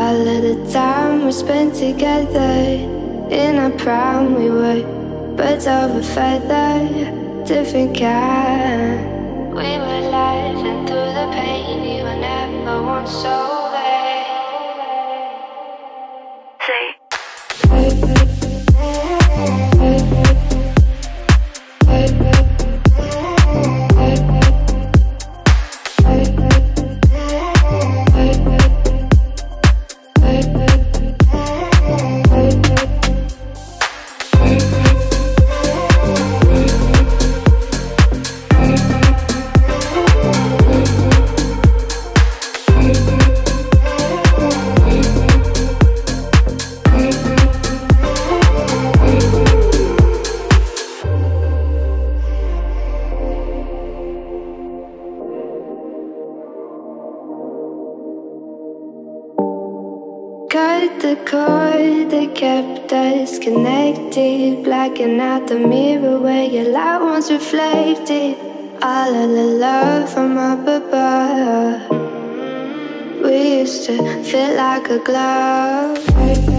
All of the time we spent together, in our prime we were birds of a feather, different kind. We were laughing through the pain, you were never once over. Say cut the cord that kept us connected, blacking out the mirror where your light once reflected. All of the love from up above, we used to fit like a glove.